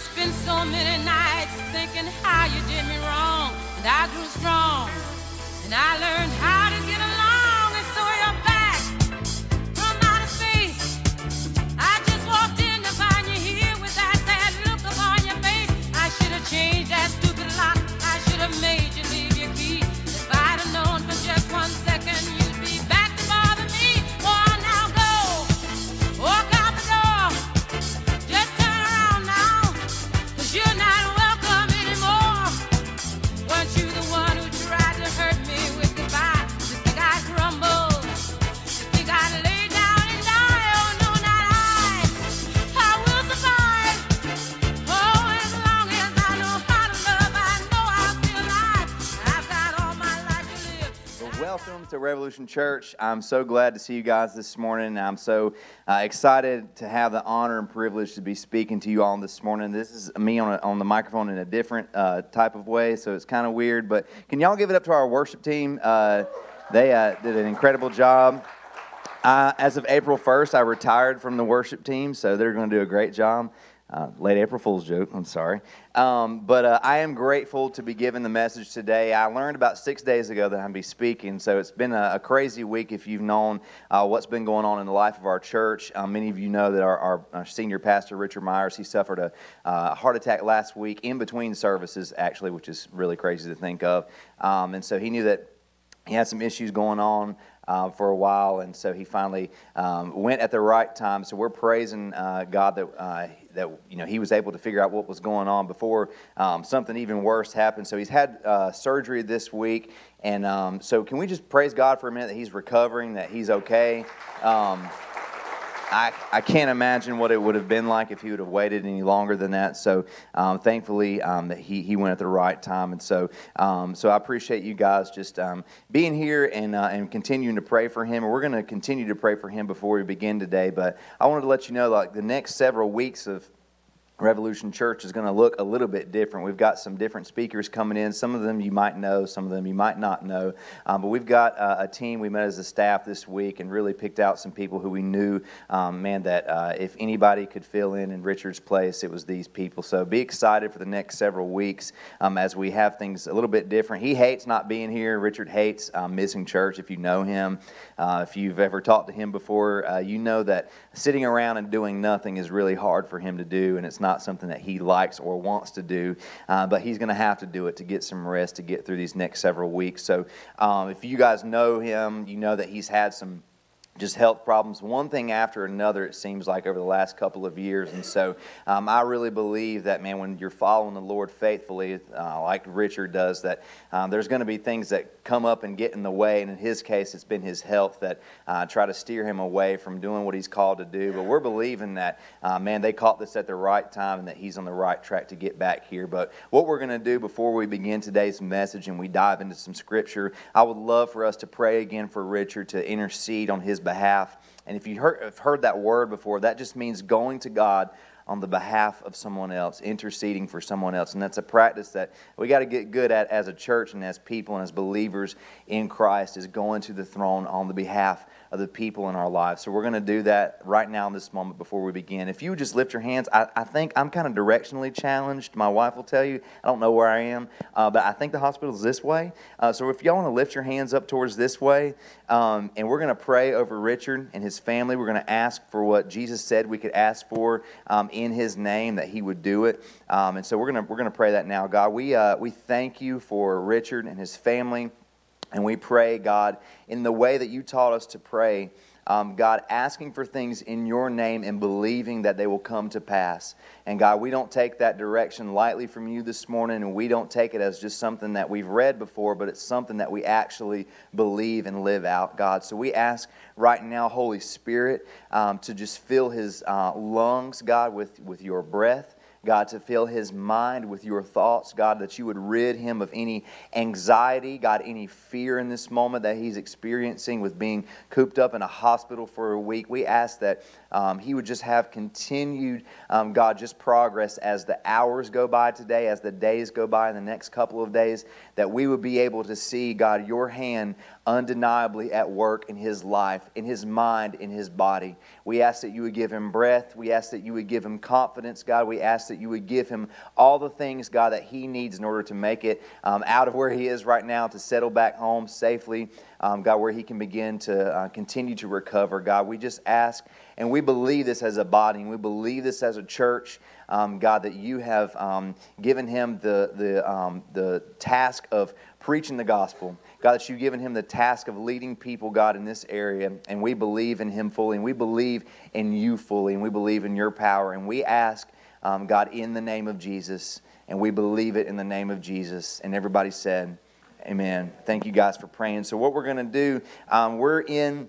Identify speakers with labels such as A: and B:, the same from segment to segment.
A: spent so many nights thinking how you did me wrong, and I grew strong, and I learned how to get along, and so you're back from outer space. I just walked in to find you here with that sad look upon your face. I should have changed that stupid lock. I should have made you leave your key. If I'd have known for just 1 second you'd be back to bother me. Oh, now go, walk out the door. Just turn around now, 'cause you're not welcome anymore. Weren't you the one who tried to hurt me with goodbye? You think I'd crumble? You think I'd lay down and die? Oh, no, not I. I will survive. Oh, as long as I know how to love, I know I'll be alive. I've got all my life to live.
B: Well, welcome to Revolution Church. I'm so glad to see you guys this morning. I'm so excited to have the honor and privilege to be speaking to you all this morning. This is me on the microphone in a different type of way, so it's kind of weird. But can y'all give it up to our worship team? They did an incredible job. As of April 1st, I retired from the worship team, so they're going to do a great job. Late April Fool's joke, I'm sorry. But I am grateful to be given the message today. I learned about 6 days ago that I'm going to be speaking, so it's been a crazy week if you've known what's been going on in the life of our church. Many of you know that our senior pastor, Richard Myers, he suffered a heart attack last week in between services, actually, which is really crazy to think of. And so he knew that he had some issues going on for a while, and so he finally went at the right time. So we're praising God that he was able to figure out what was going on before something even worse happened. So he's had surgery this week, and so can we just praise God for a minute that he's recovering, that he's okay. I can't imagine what it would have been like if he would have waited any longer than that. So thankfully that he went at the right time. And so I appreciate you guys just being here and continuing to pray for him. And we're going to continue to pray for him before we begin today. But I wanted to let you know, like, the next several weeks of Revolution Church is going to look a little bit different. We've got some different speakers coming in. Some of them you might know, some of them you might not know. But we've got a team. We met as a staff this week and really picked out some people who we knew, that if anybody could fill in Richard's place, it was these people. So be excited for the next several weeks as we have things a little bit different. He hates not being here. Richard hates missing church. If you know him, if you've ever talked to him before, you know that sitting around and doing nothing is really hard for him to do, and it's not something that he likes or wants to do, but he's going to have to do it to get some rest, to get through these next several weeks. So if you guys know him, you know that he's had some just health problems, one thing after another, it seems like, over the last couple of years. And so I really believe that, man, when you're following the Lord faithfully, like Richard does, that there's going to be things that come up and get in the way. And in his case, it's been his health that try to steer him away from doing what he's called to do. But we're believing that, they caught this at the right time and that he's on the right track to get back here. But what we're going to do before we begin today's message and we dive into some scripture, I would love for us to pray again for Richard, to intercede on his behalf. And if you've heard that word before, that just means going to God on the behalf of someone else, interceding for someone else. And that's a practice that we got to get good at as a church and as people and as believers in Christ, is going to the throne on the behalf of the people in our lives. So we're going to do that right now in this moment before we begin. If you would just lift your hands, I think I'm kind of directionally challenged. My wife will tell you. I don't know where I am, but I think the hospital is this way. So if y'all want to lift your hands up towards this way, and we're going to pray over Richard and his family. We're going to ask for what Jesus said we could ask for in his name, that he would do it. And so we're going to pray that now. God, we thank you for Richard and his family. And we pray, God, in the way that you taught us to pray, God, asking for things in your name and believing that they will come to pass. And God, we don't take that direction lightly from you this morning, and we don't take it as just something that we've read before, but it's something that we actually believe and live out, God. So we ask right now, Holy Spirit, to just fill his lungs, God, with your breath. God, to fill his mind with your thoughts, God, that you would rid him of any anxiety, God, any fear in this moment that he's experiencing with being cooped up in a hospital for a week. We ask that he would just have continued, God, just progress as the hours go by today, as the days go by in the next couple of days, that we would be able to see, God, your hand undeniably at work in his life, in his mind, in his body. We ask that you would give him breath. We ask that you would give him confidence, God. We ask that that you would give him all the things, God, that he needs in order to make it out of where he is right now, to settle back home safely, God, where he can begin to continue to recover. God, we just ask, and we believe this as a body, and we believe this as a church, God, that you have given him the task of preaching the gospel. God, that you've given him the task of leading people, God, in this area, and we believe in him fully, and we believe in you fully, and we believe in your power, and we ask, God, in the name of Jesus, and we believe it in the name of Jesus, and everybody said, amen. Thank you guys for praying. So what we're going to do, we're in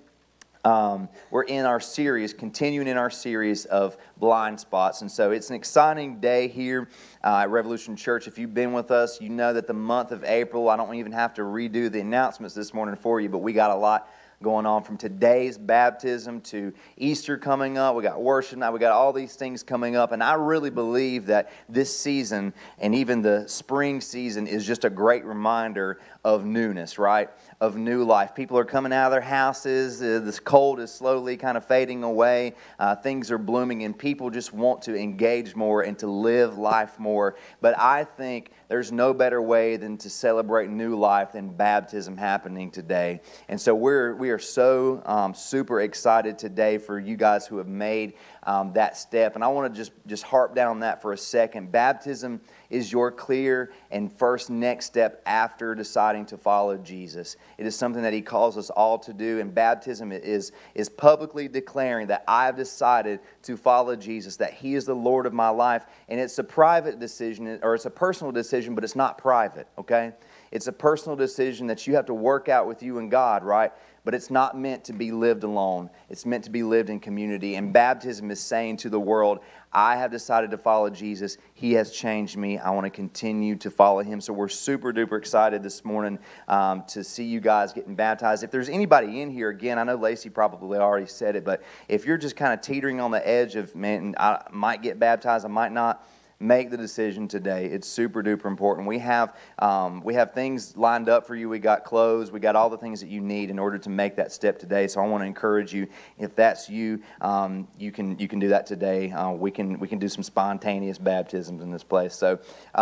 B: our series, continuing in our series of blind spots. And so it's an exciting day here at Revolution Church. If you've been with us, you know that the month of April, I don't even have to redo the announcements this morning for you, but we got a lot going on from today's baptism to Easter coming up. We got worship night. We got all these things coming up. And I really believe that this season and even the spring season is just a great reminder of newness, right? Of new life. People are coming out of their houses. This cold is slowly kind of fading away. Things are blooming, and people just want to engage more and to live life more. But I think there's no better way than to celebrate new life than baptism happening today. And so we are so super excited today for you guys who have made that step. And I want to just harp down on that for a second. Baptism is your clear and first next step after deciding to follow Jesus. It is something that he calls us all to do, and baptism is publicly declaring that I have decided to follow Jesus, that he is the Lord of my life. And it's a private decision, or it's a personal decision, but it's not private, okay? It's a personal decision that you have to work out with you and God, right? But it's not meant to be lived alone. It's meant to be lived in community. And baptism is saying to the world, I have decided to follow Jesus. He has changed me. I want to continue to follow him. So we're super duper excited this morning to see you guys getting baptized. If there's anybody in here, again, I know Lacey probably already said it, but if you're just kind of teetering on the edge of, man, I might get baptized, I might not, make the decision today. It's super duper important. We have things lined up for you. We got clothes. We got all the things that you need in order to make that step today. So I want to encourage you, if that's you, you can do that today. We can do some spontaneous baptisms in this place. So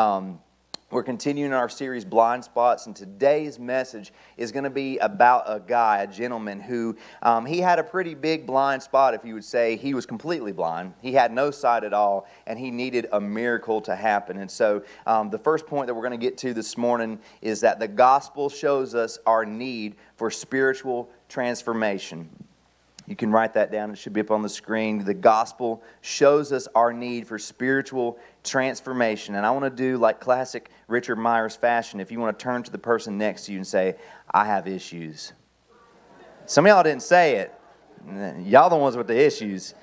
B: we're continuing our series, Blind Spots, and today's message is going to be about a gentleman who, he had a pretty big blind spot, if you would say. He was completely blind. He had no sight at all, and he needed a miracle to happen. And so the first point that we're going to get to this morning is that the gospel shows us our need for spiritual transformation. You can write that down. It should be up on the screen. The gospel shows us our need for spiritual transformation. And I want to do like classic Richard Myers fashion. If you want to turn to the person next to you and say, I have issues. Some of y'all didn't say it. Y'all the ones with the issues.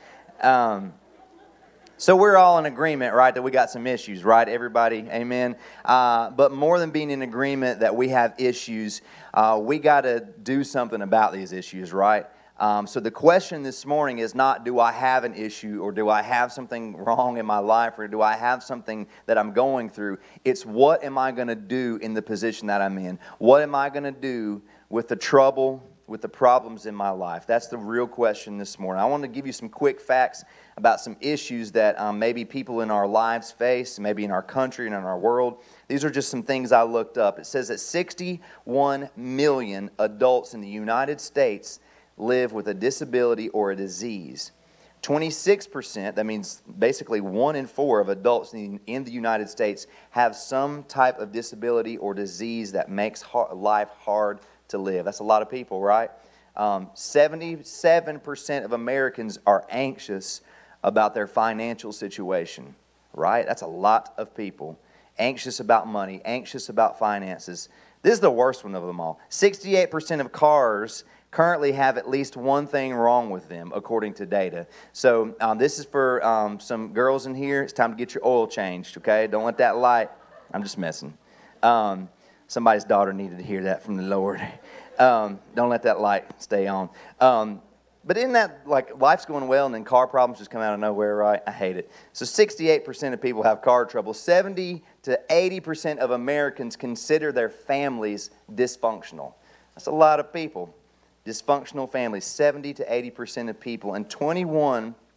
B: So we're all in agreement, right, that we got some issues, right, everybody? Amen. But more than being in agreement that we have issues, we got to do something about these issues, right? So the question this morning is not, do I have an issue, or do I have something wrong in my life, or do I have something that I'm going through? It's, what am I going to do in the position that I'm in? What am I going to do with the trouble, with the problems in my life? That's the real question this morning. I want to give you some quick facts about some issues that maybe people in our lives face, maybe in our country and in our world. These are just some things I looked up. It says that 61 million adults in the United States live with a disability or a disease. 26%, that means basically 1 in 4 of adults in the United States have some type of disability or disease that makes life hard to live. That's a lot of people, right? 77% of Americans are anxious about their financial situation, right? That's a lot of people. Anxious about money, anxious about finances. This is the worst one of them all. 68% of cars currently have at least one thing wrong with them, according to data. So this is for some girls in here. It's time to get your oil changed, okay? Don't let that light... I'm just messing. Somebody's daughter needed to hear that from the Lord. Don't let that light stay on. But isn't that, like, life's going well and then car problems just come out of nowhere, right? I hate it. So 68% of people have car trouble. 70 to 80% of Americans consider their families dysfunctional. That's a lot of people. Dysfunctional families, 70 to 80% of people. And 21%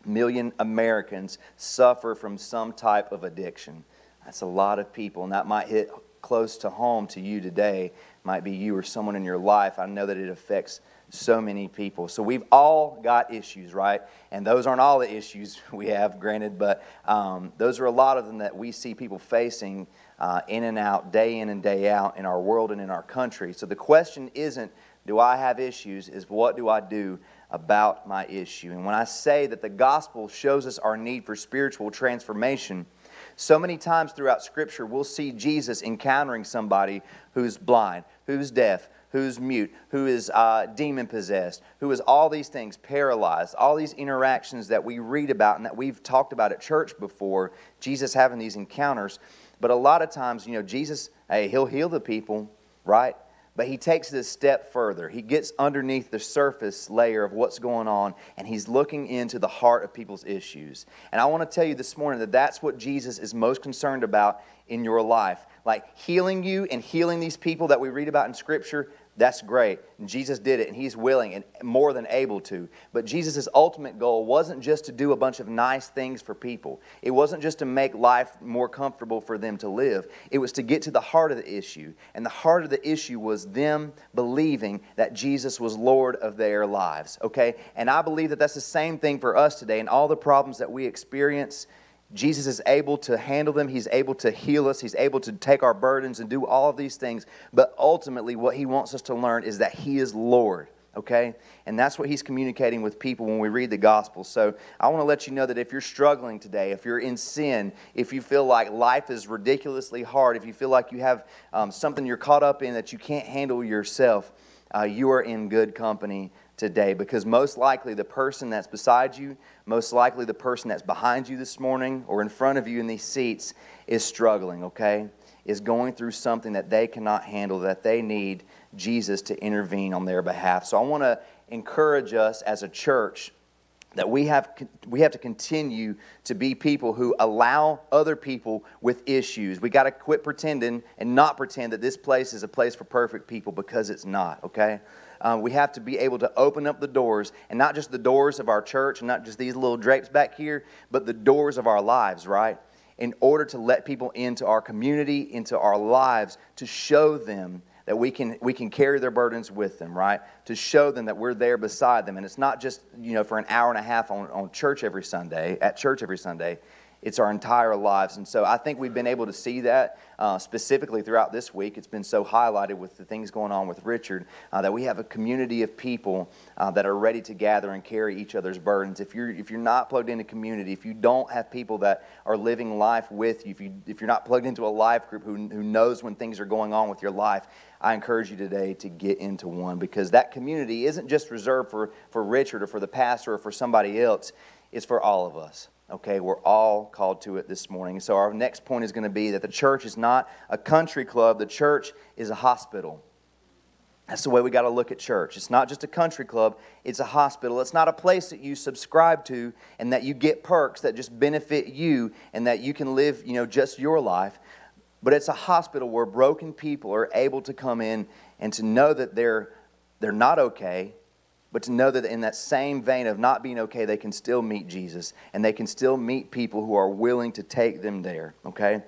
B: million Americans suffer from some type of addiction. That's a lot of people, and that might hit close to home to you today. Might be you or someone in your life. I know that it affects so many people. So we've all got issues, right? And those aren't all the issues we have, granted, but those are a lot of them that we see people facing in and out, day in and day out in our world and in our country. So the question isn't, do I have issues, is what do I do about my issue? And when I say that the gospel shows us our need for spiritual transformation, so many times throughout Scripture we'll see Jesus encountering somebody who's blind, who's deaf, who's mute, who is demon-possessed, who is all these things, paralyzed, all these interactions that we read about and that we've talked about at church before, Jesus having these encounters. But a lot of times, Jesus, hey, He'll heal the people, right? But He takes it a step further. He gets underneath the surface layer of what's going on, and He's looking into the heart of people's issues. And I want to tell you this morning that that's what Jesus is most concerned about in your life. Like healing you and healing these people that we read about in Scripture, that's great. And Jesus did it, and He's willing and more than able to. But Jesus' ultimate goal wasn't just to do a bunch of nice things for people. It wasn't just to make life more comfortable for them to live. It was to get to the heart of the issue. And the heart of the issue was them believing that Jesus was Lord of their lives. Okay? And I believe that that's the same thing for us today. And all the problems that we experience, Jesus is able to handle them. He's able to heal us. He's able to take our burdens and do all of these things. But ultimately, what He wants us to learn is that He is Lord, okay? And that's what He's communicating with people when we read the gospel. So I want to let you know that if you're struggling today, if you're in sin, if you feel like life is ridiculously hard, if you feel like you have something you're caught up in that you can't handle yourself, you are in good company today, because most likely the person that's beside you, most likely the person that's behind you this morning or in front of you in these seats is struggling, okay? Is going through something that they cannot handle, that they need Jesus to intervene on their behalf. So I want to encourage us as a church that we have to continue to be people who allow other people with issues. We got to quit pretending and not pretend that this place is a place for perfect people, because it's not, okay? We have to be able to open up the doors, and not just the doors of our church, and not just these little drapes back here, but the doors of our lives, right? In order to let people into our community, into our lives, to show them that we can carry their burdens with them, right? To show them that we're there beside them. And it's not just, for an hour and a half on church every Sunday, at church every Sunday. It's our entire lives. And so I think we've been able to see that specifically throughout this week. It's been so highlighted with the things going on with Richard, that we have a community of people that are ready to gather and carry each other's burdens. If you're not plugged into community, if you don't have people that are living life with you, if you're not plugged into a life group who knows when things are going on with your life, I encourage you today to get into one, because that community isn't just reserved for Richard or for the pastor or for somebody else. It's for all of us. Okay, we're all called to it this morning. So our next point is going to be that the church is not a country club. The church is a hospital. That's the way we got to look at church. It's not just a country club. It's a hospital. It's not a place that you subscribe to and that you get perks that just benefit you and that you can live, just your life. But it's a hospital where broken people are able to come in and to know that they're not okay, but to know that in that same vein of not being okay, they can still meet Jesus, and they can still meet people who are willing to take them there, okay?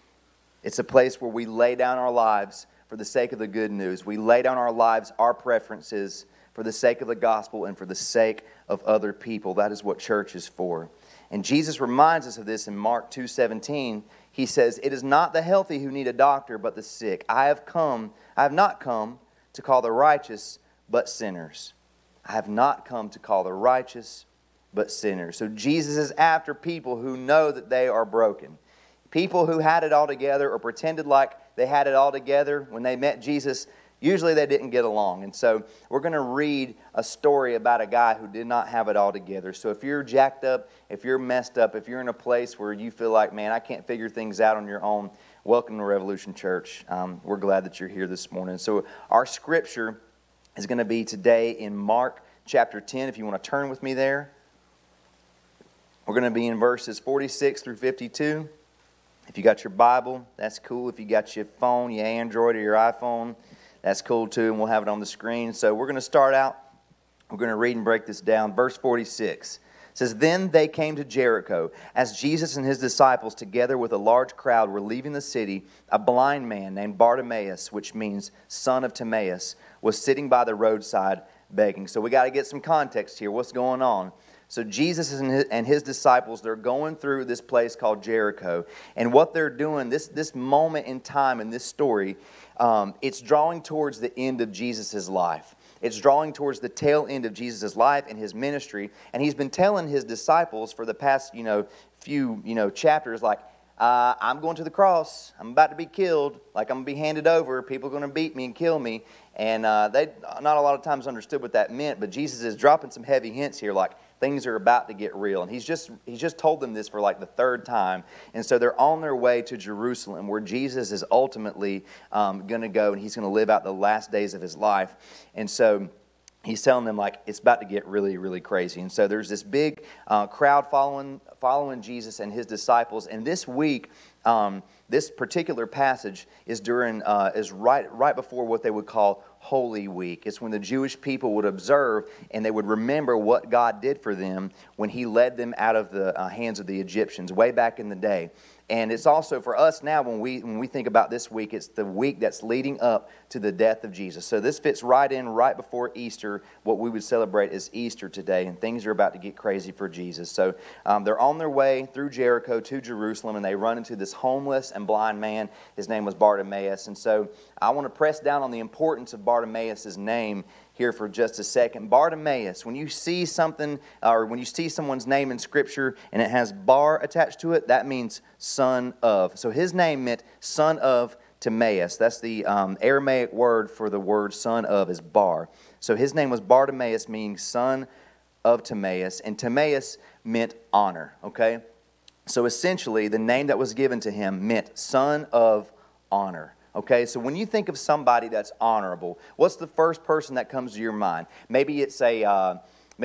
B: It's a place where we lay down our lives for the sake of the good news. We lay down our lives, our preferences, for the sake of the gospel and for the sake of other people. That is what church is for. And Jesus reminds us of this in Mark 2:17. He says, "It is not the healthy who need a doctor, but the sick. I have not come to call the righteous, but sinners." I have not come to call the righteous, but sinners. So Jesus is after people who know that they are broken. People who had it all together or pretended like they had it all together when they met Jesus, usually they didn't get along. And so we're going to read a story about a guy who did not have it all together. So if you're jacked up, if you're messed up, if you're in a place where you feel like, man, I can't figure things out on your own, welcome to Revolution Church. We're glad that you're here this morning. So our scripture is going to be today in Mark chapter 10, if you want to turn with me there. We're going to be in verses 46 through 52. If you got your Bible, that's cool. If you got your phone, your Android or your iPhone, that's cool too, and we'll have it on the screen. So we're going to start out. We're going to read and break this down. Verse 46 It says, "Then they came to Jericho. As Jesus and his disciples, together with a large crowd, were leaving the city, a blind man named Bartimaeus, which means son of Timaeus, was sitting by the roadside begging." So we got to get some context here. What's going on? So Jesus and his disciples, they're going through this place called Jericho. And what they're doing, this moment in time in this story, it's drawing towards the end of Jesus' life. It's drawing towards the tail end of Jesus' life and his ministry. And he's been telling his disciples for the past, few, chapters, like, I'm going to the cross. I'm about to be killed. Like, I'm going to be handed over. People are going to beat me and kill me. And they not a lot of times understood what that meant. But Jesus is dropping some heavy hints here, like things are about to get real. And he's just told them this for like the third time. And so they're on their way to Jerusalem, where Jesus is ultimately going to go, and he's going to live out the last days of his life. And so he's telling them, like, it's about to get really, really crazy. And so there's this big crowd following Jesus and his disciples. And this week, this particular passage is right before what they would call Holy Week. It's when the Jewish people would observe and they would remember what God did for them when he led them out of the hands of the Egyptians way back in the day. And it's also for us now, when we think about this week, it's the week that's leading up to the death of Jesus. So this fits right in, right before Easter, what we would celebrate as Easter today, and things are about to get crazy for Jesus. So they're on their way through Jericho to Jerusalem, and they run into this homeless and blind man. His name was Bartimaeus. And so I want to press down on the importance of Bartimaeus' name here for just a second. Bartimaeus, when you see something, or when you see someone's name in Scripture and it has bar attached to it, that means son of. So his name meant son of Timaeus. That's the Aramaic word for the word son of is bar. So his name was Bartimaeus, meaning son of Timaeus, and Timaeus meant honor, okay? So essentially, the name that was given to him meant son of honor. Okay, so when you think of somebody that's honorable, what's the first person that comes to your mind? Maybe it's a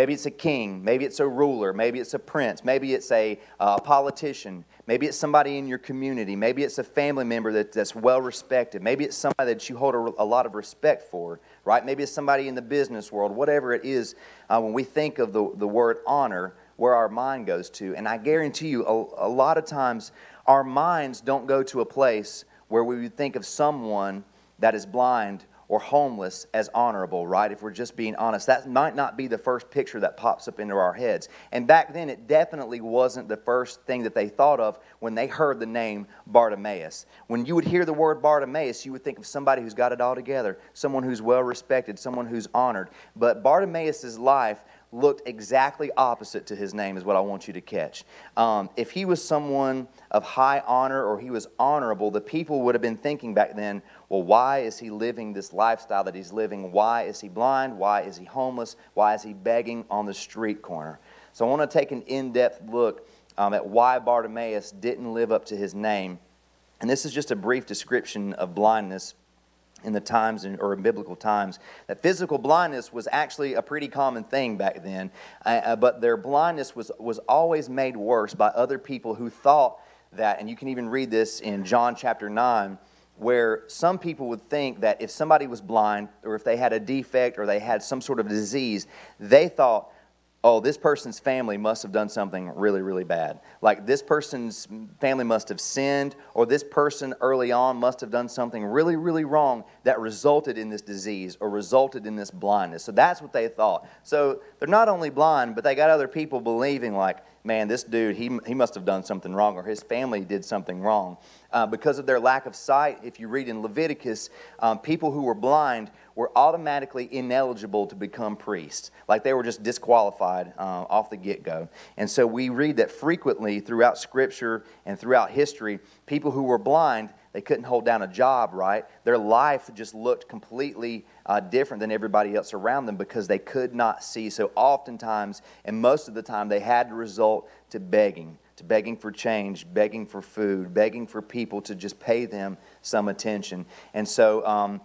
B: king, maybe it's a ruler, maybe it's a prince, maybe it's a politician, maybe it's somebody in your community, maybe it's a family member that's well respected, maybe it's somebody that you hold a lot of respect for, right? Maybe it's somebody in the business world, whatever it is. When we think of the word honor, where our mind goes to, and I guarantee you, a lot of times our minds don't go to a place where we would think of someone that is blind or homeless as honorable, right? If we're just being honest, that might not be the first picture that pops up into our heads. And back then, it definitely wasn't the first thing that they thought of when they heard the name Bartimaeus. When you would hear the word Bartimaeus, you would think of somebody who's got it all together, someone who's well respected, someone who's honored. But Bartimaeus' life looked exactly opposite to his name, is what I want you to catch. If he was someone of high honor or he was honorable, the people would have been thinking back then, well, why is he living this lifestyle that he's living? Why is he blind? Why is he homeless? Why is he begging on the street corner? So I want to take an in-depth look at why Bartimaeus didn't live up to his name. And this is just a brief description of blindness in the times, or in biblical times, that physical blindness was actually a pretty common thing back then. But their blindness was always made worse by other people who thought that, and you can even read this in John chapter 9, where some people would think that if somebody was blind, or if they had a defect, or they had some sort of disease, they thought, oh, this person's family must have done something really, really bad. Like this person's family must have sinned, or this person early on must have done something really, really wrong that resulted in this disease or resulted in this blindness. So that's what they thought. So they're not only blind, but they got other people believing like, man, this dude, he must have done something wrong, or his family did something wrong. Because of their lack of sight, if you read in Leviticus, people who were blind were automatically ineligible to become priests. Like they were just disqualified off the get-go. And so we read that frequently throughout Scripture and throughout history, people who were blind, they couldn't hold down a job, right? Their life just looked completely different than everybody else around them because they could not see. So oftentimes, and most of the time, they had to resort to begging for change, begging for food, begging for people to just pay them some attention. And so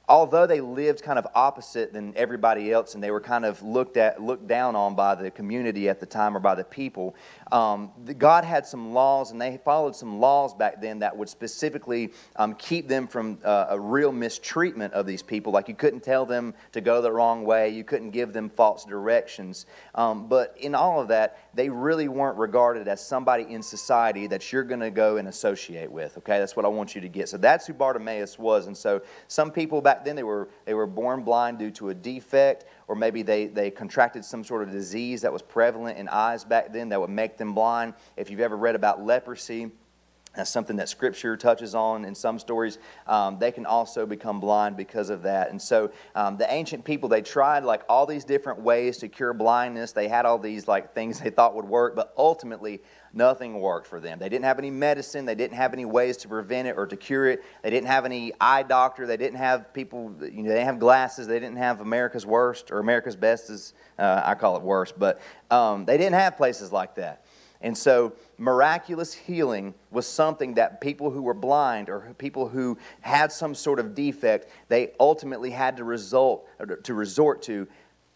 B: although they lived kind of opposite than everybody else, and they were kind of looked down on by the community at the time or by the people, God had some laws, and they followed some laws back then that would specifically keep them from a real mistreatment of these people. Like, you couldn't tell them to go the wrong way, you couldn't give them false directions. But in all of that, they really weren't regarded as somebody in society that you're going to go and associate with. Okay, that's what I want you to get. So that's who Bartimaeus was. And so some people back then, they were born blind due to a defect, or maybe they contracted some sort of disease that was prevalent in eyes back then that would make them blind. If you've ever read about leprosy, that's something that Scripture touches on in some stories. They can also become blind because of that. And so the ancient people, they tried like all these different ways to cure blindness. They had all these like things they thought would work, but ultimately nothing worked for them. They didn't have any medicine. They didn't have any ways to prevent it or to cure it. They didn't have any eye doctor. They didn't have people, they didn't have glasses. They didn't have America's Worst or America's Best, as I call it worst. But they didn't have places like that. And so miraculous healing was something that people who were blind or people who had some sort of defect, they ultimately had to resort to,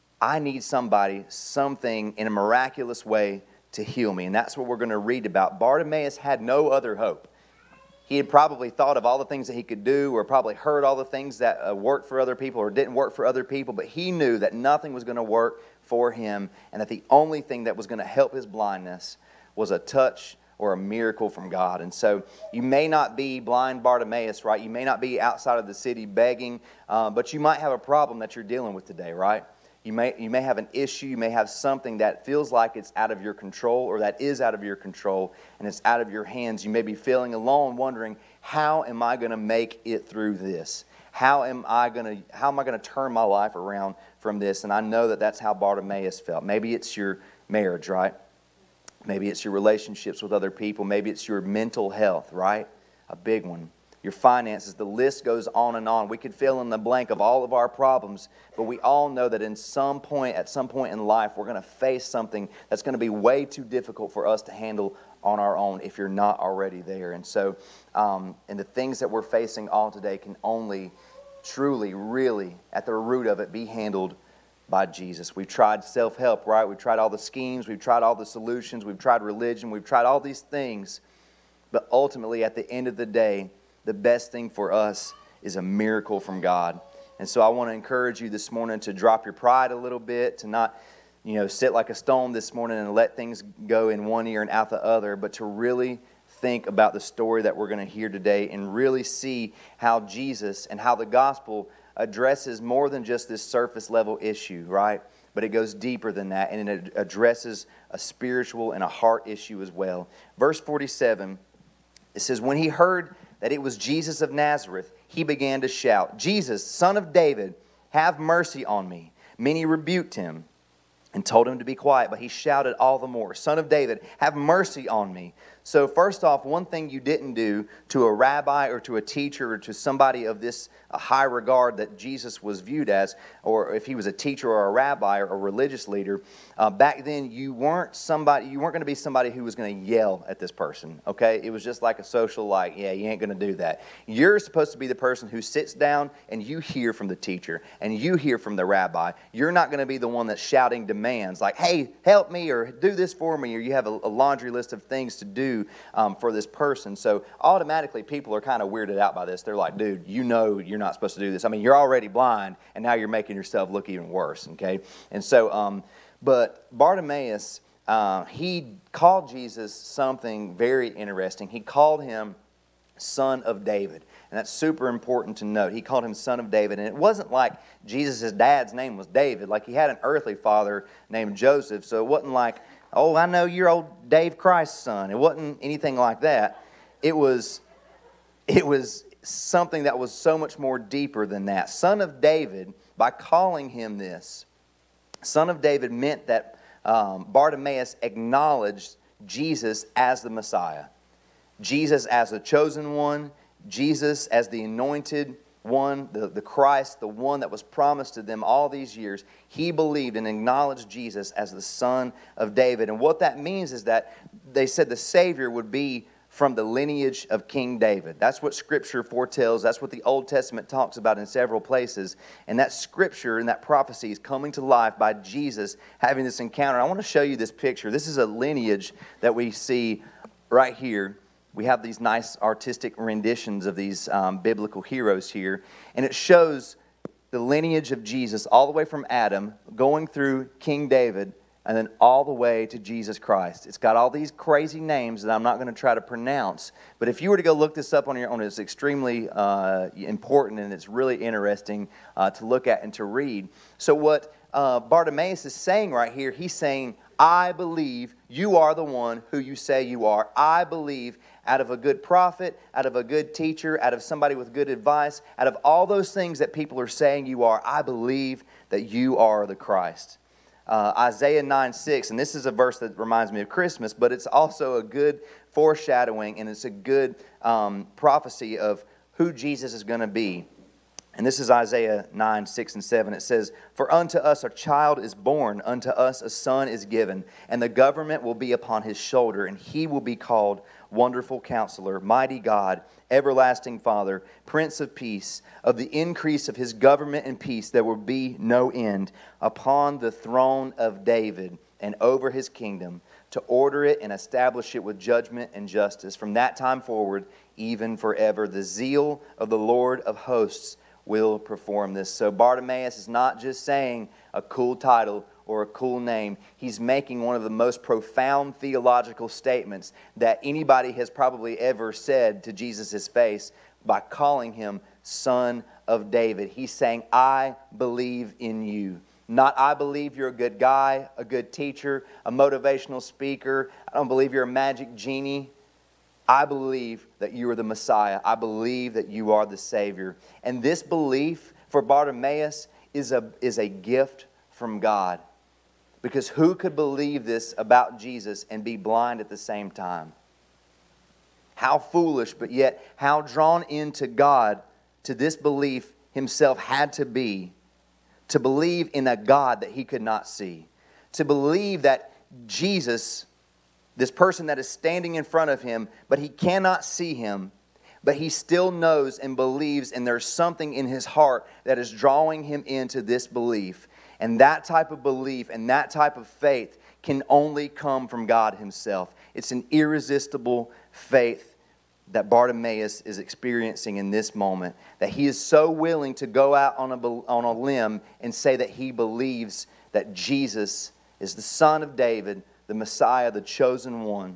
B: I need something in a miraculous way to heal me. And that's what we're going to read about. Bartimaeus had no other hope. He had probably thought of all the things that he could do, or probably heard all the things that worked for other people or didn't work for other people, but he knew that nothing was going to work for him, and that the only thing that was going to help his blindness was a touch or a miracle from God. And so you may not be blind Bartimaeus, right? You may not be outside of the city begging, but you might have a problem that you're dealing with today, right? You may have an issue, you may have something that feels like it's out of your control, or that is out of your control, and it's out of your hands. You may be feeling alone, wondering, how am I going to make it through this? How am I going to turn my life around from this? And I know that that's how Bartimaeus felt. Maybe it's your marriage, right? Maybe it's your relationships with other people. Maybe it's your mental health, right? A big one. Your finances. The list goes on and on. We could fill in the blank of all of our problems, but we all know that at some point in life, we're going to face something that's going to be way too difficult for us to handle on our own if you're not already there. And so, and the things that we're facing all today can only truly, really, at the root of it, be handled by Jesus. We've tried self-help, right? We've tried all the schemes. We've tried all the solutions. We've tried religion. We've tried all these things. But ultimately, at the end of the day, the best thing for us is a miracle from God. And so I want to encourage you this morning to drop your pride a little bit, to not, sit like a stone this morning and let things go in one ear and out the other, but to really think about the story that we're going to hear today and really see how Jesus and how the gospel addresses more than just this surface level issue, right? But it goes deeper than that, and it addresses a spiritual and a heart issue as well. Verse 47, it says, when he heard that it was Jesus of Nazareth, he began to shout, Jesus, Son of David, have mercy on me. Many rebuked him and told him to be quiet, but he shouted all the more, Son of David, have mercy on me. So first off, one thing you didn't do to a rabbi or to a teacher or to somebody of this high regard that Jesus was viewed as, or if he was a teacher or a rabbi or a religious leader, back then you weren't going to be somebody who was going to yell at this person, okay? It was just like a social, yeah, you ain't going to do that. You're supposed to be the person who sits down and you hear from the teacher and you hear from the rabbi. You're not going to be the one that's shouting demands like, hey, help me, or do this for me, or you have a laundry list of things to do for this person. So automatically people are kind of weirded out by this. They're like, dude, you're not supposed to do this. I mean, you're already blind, and now you're making yourself look even worse, okay? And so, but Bartimaeus, he called Jesus something very interesting. He called him Son of David. And that's super important to note. He called him Son of David. And it wasn't like Jesus' dad's name was David. Like, he had an earthly father named Joseph. So it wasn't like, oh, I know you're old Dave Christ's son. It wasn't anything like that. It was something that was so much more deeper than that. Son of David, by calling him this, Son of David meant that Bartimaeus acknowledged Jesus as the Messiah. Jesus as the chosen one, Jesus as the anointed one, the Christ, the one that was promised to them all these years. He believed and acknowledged Jesus as the Son of David. And what that means is that they said the Savior would be from the lineage of King David. That's what Scripture foretells. That's what the Old Testament talks about in several places. And that Scripture and that prophecy is coming to life by Jesus having this encounter. I want to show you this picture. This is a lineage that we see right here. We have these nice artistic renditions of these biblical heroes here. And it shows the lineage of Jesus all the way from Adam, going through King David, and then all the way to Jesus Christ. It's got all these crazy names that I'm not going to try to pronounce. But if you were to go look this up on your own, it's extremely important, and it's really interesting to look at and to read. So what Bartimaeus is saying right here, he's saying, I believe you are the one who you say you are. I believe out of a good prophet, out of a good teacher, out of somebody with good advice, out of all those things that people are saying you are, I believe that you are the Christ. Isaiah 9:6, and this is a verse that reminds me of Christmas, but it's also a good foreshadowing, and it's a good prophecy of who Jesus is going to be. And this is Isaiah 9:6 and 7. It says, For unto us a child is born, unto us a son is given, and the government will be upon his shoulder, and he will be called Wonderful Counselor, Mighty God, Everlasting Father, Prince of Peace. Of the increase of his government and peace there will be no end, upon the throne of David and over his kingdom, to order it and establish it with judgment and justice. From that time forward, even forever, the zeal of the Lord of hosts will perform this. So Bartimaeus is not just saying a cool title or a cool name. He's making one of the most profound theological statements that anybody has probably ever said to Jesus' face by calling him Son of David. He's saying, I believe in you. Not, I believe you're a good guy, a good teacher, a motivational speaker. I don't believe you're a magic genie. I believe that you are the Messiah. I believe that you are the Savior. And this belief for Bartimaeus is a gift from God. Because who could believe this about Jesus and be blind at the same time? How foolish, but yet how drawn into God to this belief himself had to be. To believe in a God that he could not see. To believe that Jesus, this person that is standing in front of him, but he cannot see him, but he still knows and believes, and there's something in his heart that is drawing him into this belief. And that type of belief and that type of faith can only come from God himself. It's an irresistible faith that Bartimaeus is experiencing in this moment, that he is so willing to go out on a limb and say that he believes that Jesus is the Son of David, the Messiah, the chosen one.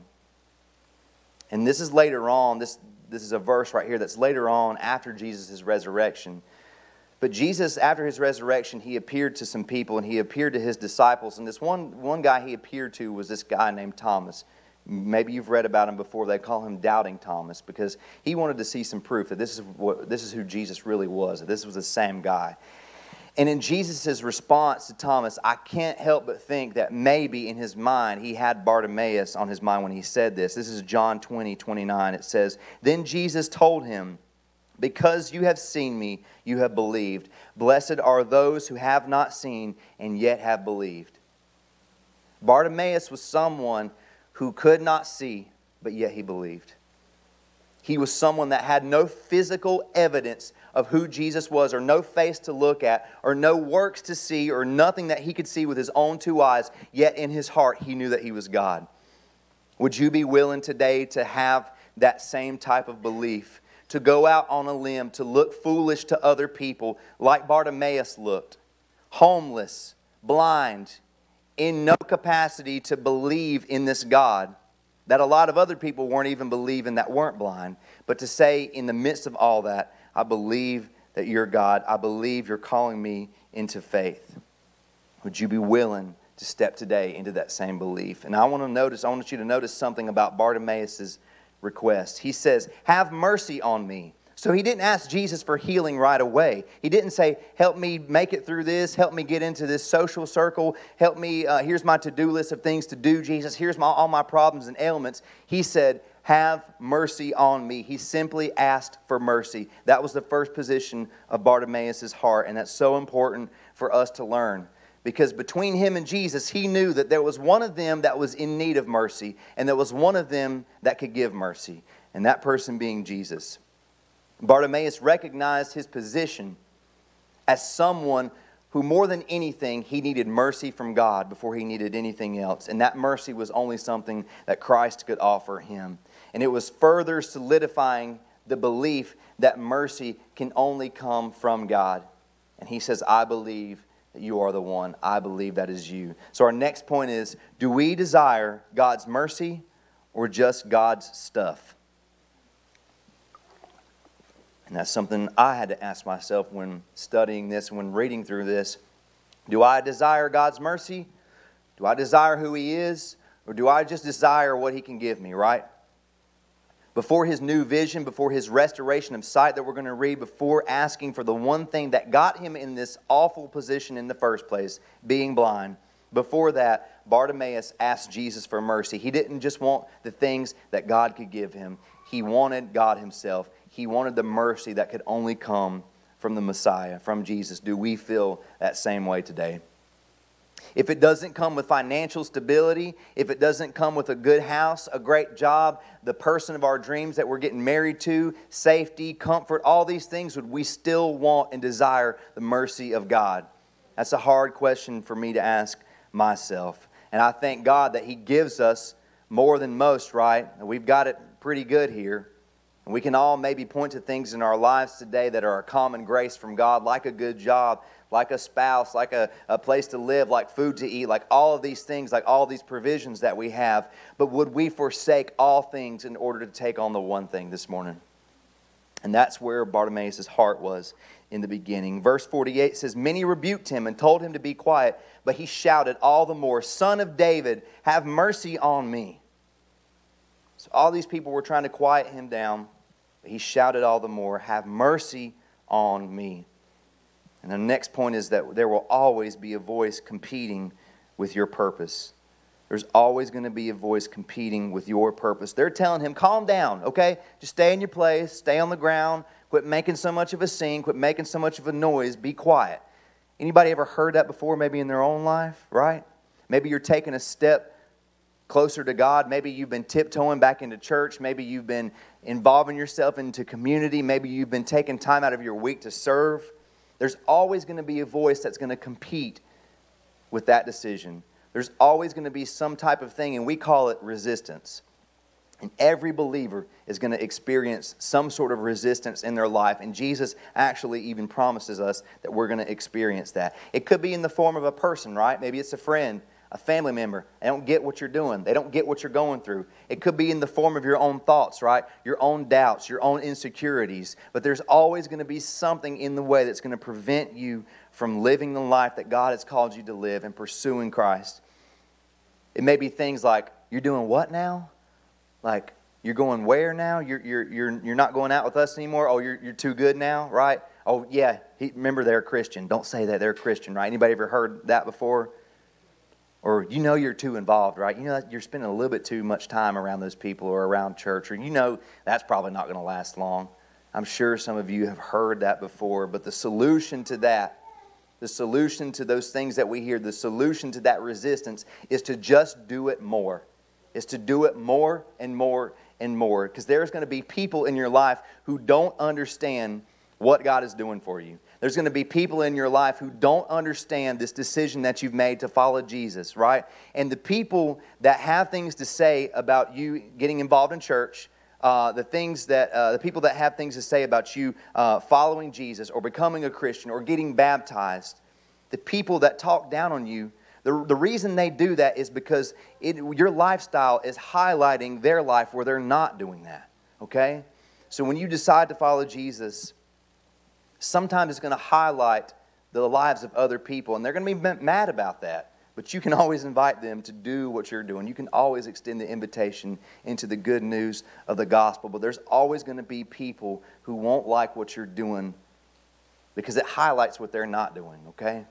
B: And this is later on, this is a verse right here that's later on after Jesus' resurrection. But Jesus, after his resurrection, he appeared to some people and he appeared to his disciples. And this one guy he appeared to was this guy named Thomas. Maybe you've read about him before. They call him Doubting Thomas because he wanted to see some proof that this is who Jesus really was, that this was the same guy. And in Jesus' response to Thomas, I can't help but think that maybe in his mind he had Bartimaeus on his mind when he said this. This is John 20:29. It says, Then Jesus told him, Because you have seen me, you have believed. Blessed are those who have not seen and yet have believed. Bartimaeus was someone who could not see, but yet he believed. He was someone that had no physical evidence of who Jesus was, or no face to look at, or no works to see, or nothing that he could see with his own two eyes, yet in his heart he knew that he was God. Would you be willing today to have that same type of belief? To go out on a limb, to look foolish to other people like Bartimaeus looked, homeless, blind, in no capacity to believe in this God that a lot of other people weren't even believing that weren't blind, but to say in the midst of all that, I believe that you're God. I believe you're calling me into faith. Would you be willing to step today into that same belief? And I want you to notice something about Bartimaeus' request. He says, have mercy on me. So he didn't ask Jesus for healing right away. He didn't say, help me make it through this. Help me get into this social circle. Help me, here's my to-do list of things to do, Jesus. Here's all my problems and ailments. He said, have mercy on me. He simply asked for mercy. That was the first position of Bartimaeus' heart, and that's so important for us to learn. Because between him and Jesus, he knew that there was one of them that was in need of mercy, and there was one of them that could give mercy, and that person being Jesus. Bartimaeus recognized his position as someone who more than anything, he needed mercy from God before he needed anything else. And that mercy was only something that Christ could offer him. And it was further solidifying the belief that mercy can only come from God. And he says, I believe that you are the one. I believe that is you. So our next point is, do we desire God's mercy or just God's stuff? And that's something I had to ask myself when studying this, when reading through this. Do I desire God's mercy? Do I desire who He is? Or do I just desire what He can give me, right? Before His new vision, before His restoration of sight that we're going to read, before asking for the one thing that got him in this awful position in the first place, being blind, before that, Bartimaeus asked Jesus for mercy. He didn't just want the things that God could give him. He wanted God Himself. He wanted the mercy that could only come from the Messiah, from Jesus. Do we feel that same way today? If it doesn't come with financial stability, if it doesn't come with a good house, a great job, the person of our dreams that we're getting married to, safety, comfort, all these things, would we still want and desire the mercy of God? That's a hard question for me to ask myself. And I thank God that He gives us more than most, right? We've got it pretty good here. And we can all maybe point to things in our lives today that are a common grace from God, like a good job, like a spouse, like a place to live, like food to eat, like all of these things, like all these provisions that we have. But would we forsake all things in order to take on the one thing this morning? And that's where Bartimaeus' heart was in the beginning. Verse 48 says, many rebuked him and told him to be quiet, but he shouted all the more, Son of David, have mercy on me. So all these people were trying to quiet him down, but he shouted all the more, have mercy on me. And the next point is that there will always be a voice competing with your purpose. There's always going to be a voice competing with your purpose. They're telling him, calm down, okay? Just stay in your place, stay on the ground, quit making so much of a scene, quit making so much of a noise, be quiet. Anybody ever heard that before, maybe in their own life, right? Maybe you're taking a step closer to God. Maybe you've been tiptoeing back into church. Maybe you've been involving yourself into community. Maybe you've been taking time out of your week to serve. There's always going to be a voice that's going to compete with that decision. There's always going to be some type of thing, and we call it resistance. And every believer is going to experience some sort of resistance in their life. And Jesus actually even promises us that we're going to experience that. It could be in the form of a person, right? Maybe it's a friend, a family member. They don't get what you're doing. They don't get what you're going through. It could be in the form of your own thoughts, right? Your own doubts, your own insecurities. But there's always going to be something in the way that's going to prevent you from living the life that God has called you to live and pursuing Christ. It may be things like, you're doing what now? Like, you're going where now? You're not going out with us anymore? Oh, you're too good now, right? Oh, yeah, remember they're a Christian. Don't say that, they're a Christian, right? Anybody ever heard that before? Or you know you're too involved, right? You know you're spending a little bit too much time around those people or around church, or you know that's probably not going to last long. I'm sure some of you have heard that before, but the solution to that, the solution to those things that we hear, the solution to that resistance is to just do it more. Is to do it more and more and more. Because there's going to be people in your life who don't understand what God is doing for you. There's going to be people in your life who don't understand this decision that you've made to follow Jesus, right? And the people that have things to say about you getting involved in church, the people that have things to say about you following Jesus or becoming a Christian or getting baptized, the people that talk down on you, the reason they do that is because your lifestyle is highlighting their life where they're not doing that, okay? So when you decide to follow Jesus, sometimes it's going to highlight the lives of other people, and they're going to be mad about that. But you can always invite them to do what you're doing. You can always extend the invitation into the good news of the gospel. But there's always going to be people who won't like what you're doing because it highlights what they're not doing, okay?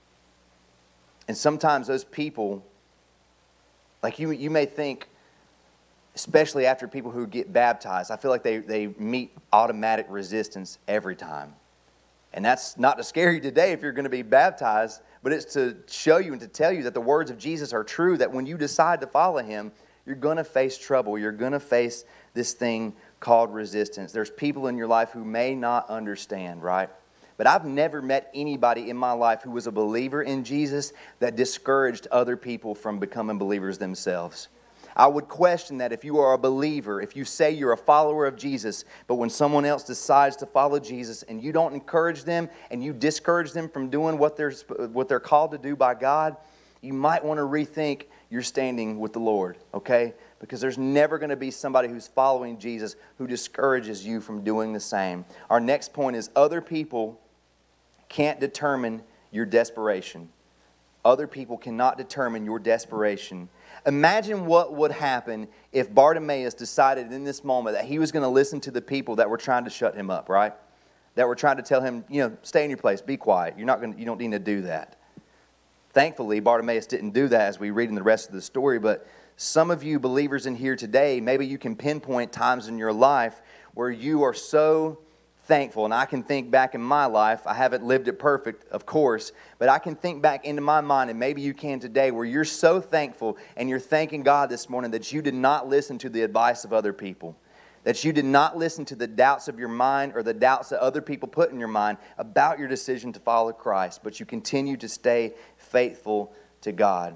B: And sometimes those people, like you may think, especially after people who get baptized, I feel like they meet automatic resistance every time. And that's not to scare you today if you're going to be baptized, but it's to show you and to tell you that the words of Jesus are true, that when you decide to follow Him, you're going to face trouble. You're going to face this thing called resistance. There's people in your life who may not understand, right? But I've never met anybody in my life who was a believer in Jesus that discouraged other people from becoming believers themselves. I would question that if you are a believer, if you say you're a follower of Jesus, but when someone else decides to follow Jesus and you don't encourage them and you discourage them from doing what they're called to do by God, you might want to rethink your standing with the Lord, okay? Because there's never going to be somebody who's following Jesus who discourages you from doing the same. Our next point is other people can't determine your desperation. Other people cannot determine your desperation. Imagine what would happen if Bartimaeus decided in this moment that he was going to listen to the people that were trying to shut him up, right? That were trying to tell him, stay in your place, be quiet. You don't need to do that. Thankfully, Bartimaeus didn't do that as we read in the rest of the story, but some of you believers in here today, maybe you can pinpoint times in your life where you are so thankful. And I can think back in my life, I haven't lived it perfect, of course, but I can think back into my mind, and maybe you can today, where you're so thankful and you're thanking God this morning that you did not listen to the advice of other people, that you did not listen to the doubts of your mind or the doubts that other people put in your mind about your decision to follow Christ, but you continue to stay faithful to God.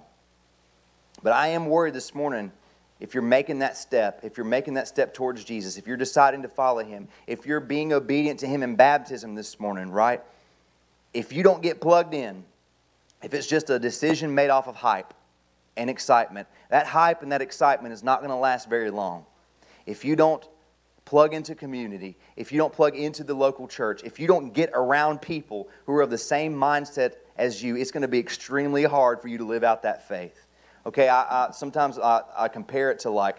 B: But I am worried this morning, if you're making that step towards Jesus, if you're deciding to follow Him, if you're being obedient to Him in baptism this morning, right? If you don't get plugged in, if it's just a decision made off of hype and excitement, that hype and that excitement is not going to last very long. If you don't plug into community, if you don't plug into the local church, if you don't get around people who are of the same mindset as you, it's going to be extremely hard for you to live out that faith. Okay, sometimes I compare it to like,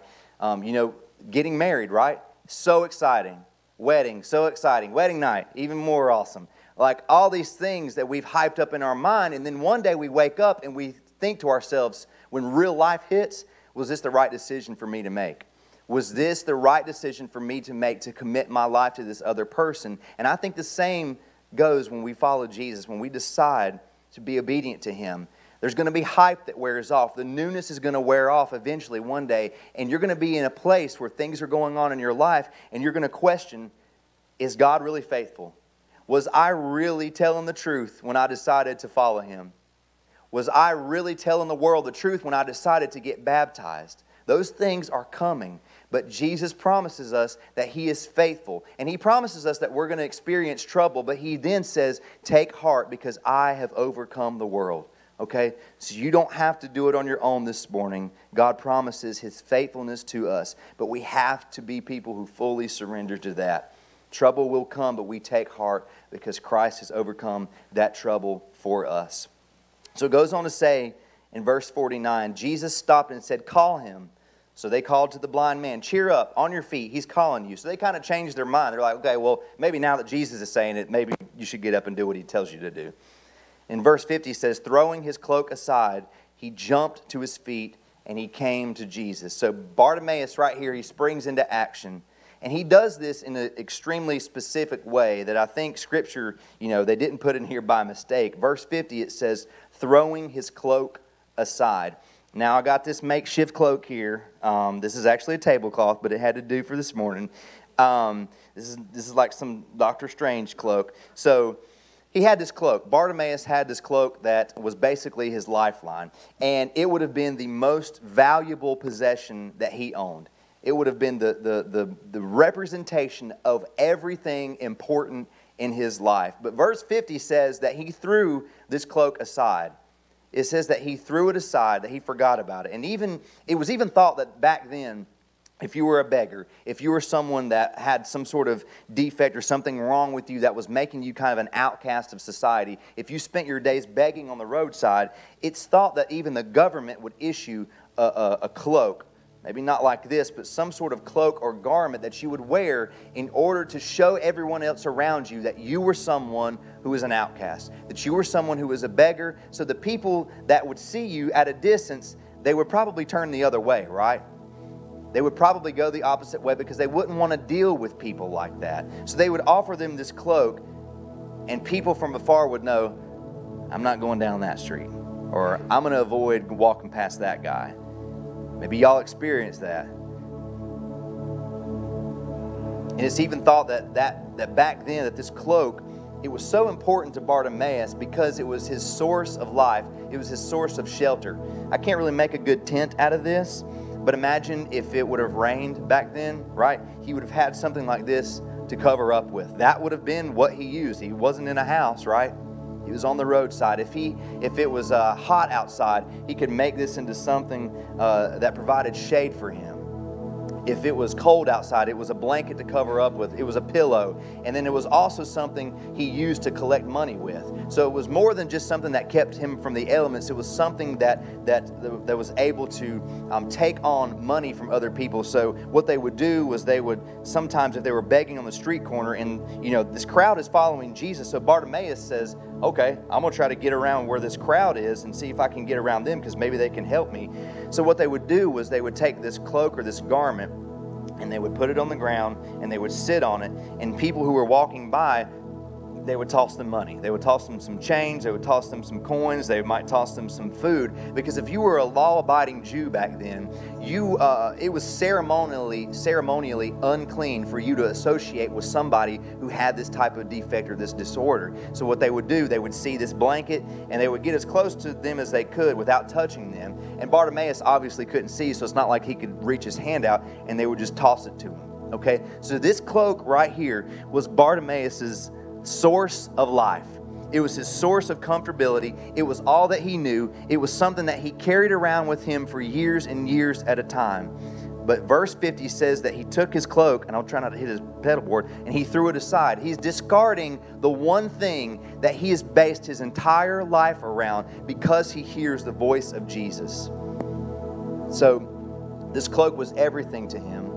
B: getting married, right? So exciting. Wedding, so exciting. Wedding night, even more awesome. Like all these things that we've hyped up in our mind, and then one day we wake up and we think to ourselves, when real life hits, was this the right decision for me to make? Was this the right decision for me to make to commit my life to this other person? And I think the same goes when we follow Jesus, when we decide to be obedient to Him. There's going to be hype that wears off. The newness is going to wear off eventually one day. And you're going to be in a place where things are going on in your life and you're going to question, is God really faithful? Was I really telling the truth when I decided to follow Him? Was I really telling the world the truth when I decided to get baptized? Those things are coming. But Jesus promises us that He is faithful. And He promises us that we're going to experience trouble. But He then says, take heart because I have overcome the world. Okay, so you don't have to do it on your own this morning. God promises His faithfulness to us, but we have to be people who fully surrender to that. Trouble will come, but we take heart because Christ has overcome that trouble for us. So it goes on to say in verse 49, Jesus stopped and said, call him. So they called to the blind man, cheer up, on your feet, he's calling you. So they kind of changed their mind. They're like, okay, well, maybe now that Jesus is saying it, maybe you should get up and do what He tells you to do. In verse 50 says, throwing his cloak aside, he jumped to his feet and he came to Jesus. So Bartimaeus right here, he springs into action. And he does this in an extremely specific way that I think Scripture, they didn't put in here by mistake. Verse 50, it says, throwing his cloak aside. Now I got this makeshift cloak here. This is actually a tablecloth, but it had to do for this morning. This is like some Dr. Strange cloak. So he had this cloak. Bartimaeus had this cloak that was basically his lifeline. And it would have been the most valuable possession that he owned. It would have been the representation of everything important in his life. But verse 50 says that he threw this cloak aside. It says that he threw it aside, that he forgot about it. And it was even thought that back then, if you were a beggar, if you were someone that had some sort of defect or something wrong with you that was making you kind of an outcast of society, if you spent your days begging on the roadside, it's thought that even the government would issue a cloak. Maybe not like this, but some sort of cloak or garment that you would wear in order to show everyone else around you that you were someone who was an outcast, that you were someone who was a beggar. So the people that would see you at a distance, they would probably turn the other way, right? They would probably go the opposite way because they wouldn't want to deal with people like that. So they would offer them this cloak, and people from afar would know, I'm not going down that street. Or I'm going to avoid walking past that guy. Maybe y'all experienced that. And it's even thought that back then, that this cloak, it was so important to Bartimaeus because it was his source of life. It was his source of shelter. I can't really make a good tent out of this, but imagine if it would have rained back then, right? He would have had something like this to cover up with. That would have been what he used. He wasn't in a house, right? He was on the roadside. If it was hot outside, he could make this into something that provided shade for him. If it was cold outside, it was a blanket to cover up with. It was a pillow. And then it was also something he used to collect money with. So it was more than just something that kept him from the elements. It was something that was able to take on money from other people. So what they would do was they would, sometimes if they were begging on the street corner, and this crowd is following Jesus, so Bartimaeus says, okay, I'm going to try to get around where this crowd is and see if I can get around them because maybe they can help me. So what they would do was they would take this cloak or this garment and they would put it on the ground and they would sit on it, and people who were walking by, they would toss them money. They would toss them some change. They would toss them some coins. They might toss them some food. Because if you were a law-abiding Jew back then, it was ceremonially unclean for you to associate with somebody who had this type of defect or this disorder. So what they would do, they would see this blanket and they would get as close to them as they could without touching them. And Bartimaeus obviously couldn't see, so it's not like he could reach his hand out, and they would just toss it to him. Okay, so this cloak right here was Bartimaeus's source of life. It was his source of comfortability. It was all that he knew. It was something that he carried around with him for years and years at a time. But verse 50 says that he took his cloak, and I'll try not to hit his pedal board, and he threw it aside. He's discarding the one thing that he has based his entire life around because he hears the voice of Jesus. So this cloak was everything to him.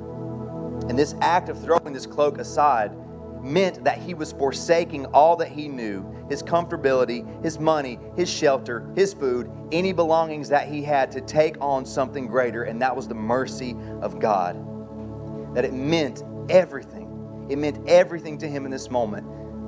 B: And this act of throwing this cloak aside meant that he was forsaking all that he knew, his comfortability, his money, his shelter, his food, any belongings that he had to take on something greater, and that was the mercy of God. That it meant everything. It meant everything to him in this moment.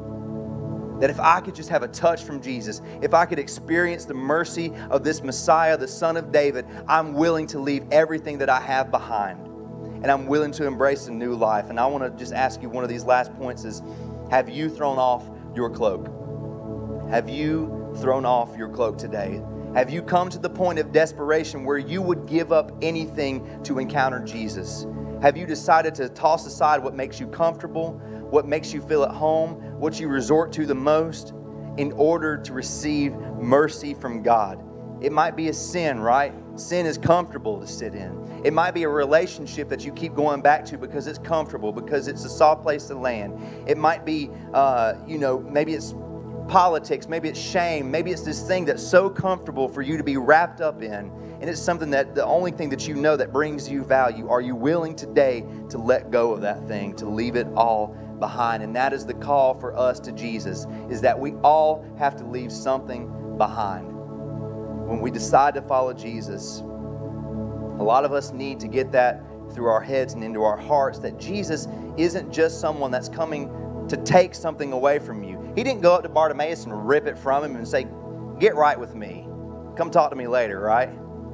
B: That if I could just have a touch from Jesus, if I could experience the mercy of this Messiah, the Son of David, I'm willing to leave everything that I have behind. And I'm willing to embrace a new life. And I want to just ask you, one of these last points is, have you thrown off your cloak? Have you thrown off your cloak today? Have you come to the point of desperation where you would give up anything to encounter Jesus? Have you decided to toss aside what makes you comfortable, what makes you feel at home, what you resort to the most in order to receive mercy from God? It might be a sin, right? Sin is comfortable to sit in. It might be a relationship that you keep going back to because it's comfortable, because it's a soft place to land. It might be, maybe it's politics, maybe it's shame, maybe it's this thing that's so comfortable for you to be wrapped up in, and it's something that the only thing that you know that brings you value. Are you willing today to let go of that thing, to leave it all behind? And that is the call for us to Jesus, is that we all have to leave something behind. When we decide to follow Jesus, a lot of us need to get that through our heads and into our hearts, that Jesus isn't just someone that's coming to take something away from you. He didn't go up to Bartimaeus and rip it from him and say, get right with me. Come talk to me later, right?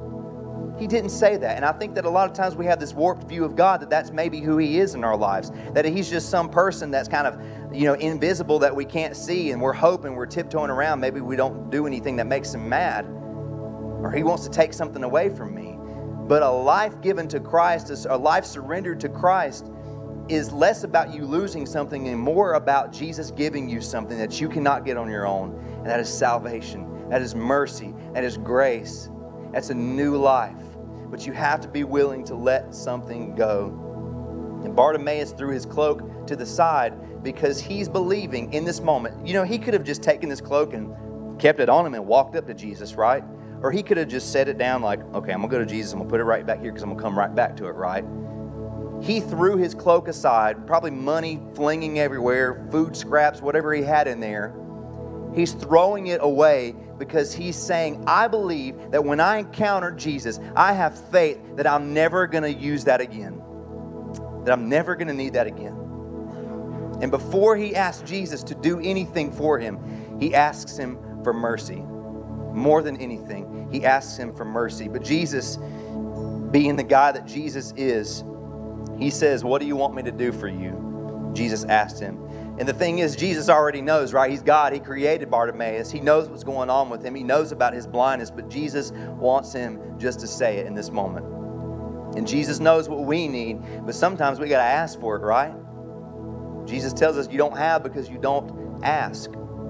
B: He didn't say that. And I think that a lot of times we have this warped view of God, that that's maybe who He is in our lives. That He's just some person that's kind of, invisible, that we can't see, and we're hoping, we're tiptoeing around. Maybe we don't do anything that makes Him mad, or He wants to take something away from me. But a life given to Christ, a life surrendered to Christ, is less about you losing something and more about Jesus giving you something that you cannot get on your own. And that is salvation. That is mercy. That is grace. That's a new life. But you have to be willing to let something go. And Bartimaeus threw his cloak to the side because he's believing in this moment. He could have just taken this cloak and kept it on him and walked up to Jesus, right? Or he could have just set it down like, okay, I'm going to go to Jesus. I'm going to put it right back here because I'm going to come right back to it, right? He threw his cloak aside, probably money flinging everywhere, food scraps, whatever he had in there. He's throwing it away because he's saying, I believe that when I encounter Jesus, I have faith that I'm never going to use that again. That I'm never going to need that again. And before he asks Jesus to do anything for him, he asks him, for mercy. More than anything, he asks him for mercy. But Jesus, being the guy that Jesus is, he says, what do you want me to do for you? Jesus asked him. And the thing is, Jesus already knows, right? He's God. He created Bartimaeus. He knows what's going on with him. He knows about his blindness, but Jesus wants him just to say it in this moment. And Jesus knows what we need, but sometimes we got to ask for it, right? Jesus tells us you don't have because you don't ask.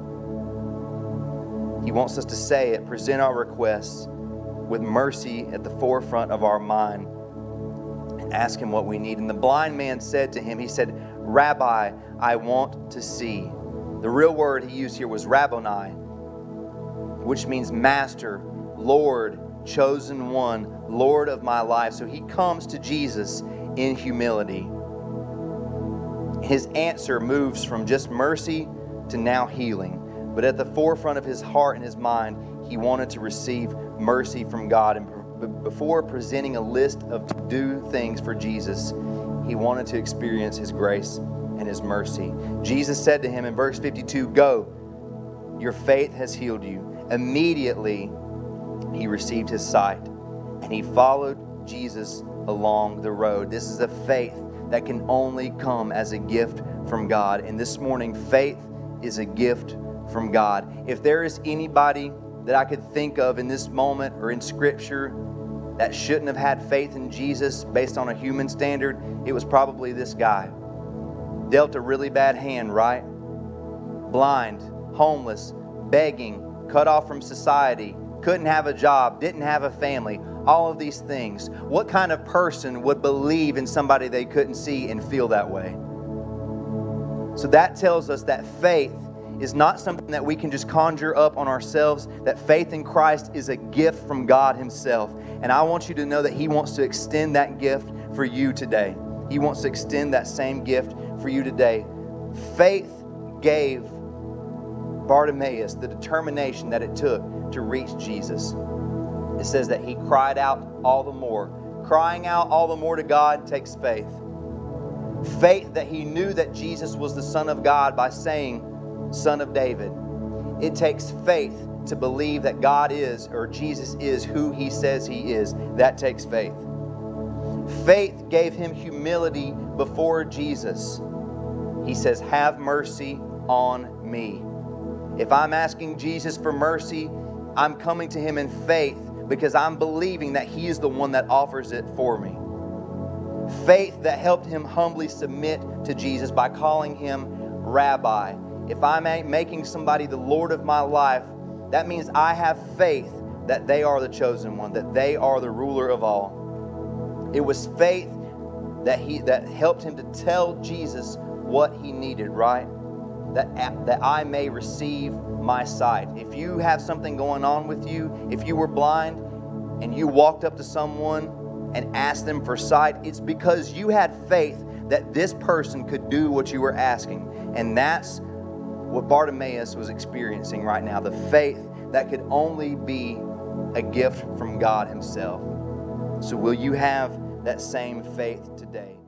B: He wants us to say it, present our requests with mercy at the forefront of our mind, and ask him what we need. And the blind man said to him, he said, Rabbi, I want to see. The real word he used here was Rabboni, which means master, Lord, chosen one, Lord of my life. So he comes to Jesus in humility. His answer moves from just mercy to now healing. But at the forefront of his heart and his mind, he wanted to receive mercy from God. And before presenting a list of to-do things for Jesus, he wanted to experience his grace and his mercy. Jesus said to him in verse 52, go, your faith has healed you. Immediately, he received his sight, and he followed Jesus along the road. This is a faith that can only come as a gift from God. And this morning, faith is a gift from God. If there is anybody that I could think of in this moment or in Scripture that shouldn't have had faith in Jesus based on a human standard, it was probably this guy. Dealt a really bad hand, right? Blind, homeless, begging, cut off from society, couldn't have a job, didn't have a family, all of these things. What kind of person would believe in somebody they couldn't see and feel that way? So that tells us that faith is not something that we can just conjure up on ourselves, that faith in Christ is a gift from God himself. And I want you to know that he wants to extend that gift for you today. He wants to extend that same gift for you today. Faith gave Bartimaeus the determination that it took to reach Jesus. It says that he cried out all the more. Crying out all the more to God takes faith. Faith that he knew that Jesus was the Son of God by saying, Son of David. It takes faith to believe that God is, or Jesus is, who he says he is. That takes faith. Faith gave him humility before Jesus. He says, have mercy on me. If I'm asking Jesus for mercy, I'm coming to him in faith because I'm believing that he is the one that offers it for me. Faith that helped him humbly submit to Jesus by calling him Rabbi. If I'm making somebody the Lord of my life, that means I have faith that they are the chosen one, that they are the ruler of all. It was faith that helped him to tell Jesus what he needed, right? That I may receive my sight. If you have something going on with you, if you were blind and you walked up to someone and asked them for sight, it's because you had faith that this person could do what you were asking. And that's what Bartimaeus was experiencing right now, the faith that could only be a gift from God himself. So will you have that same faith today?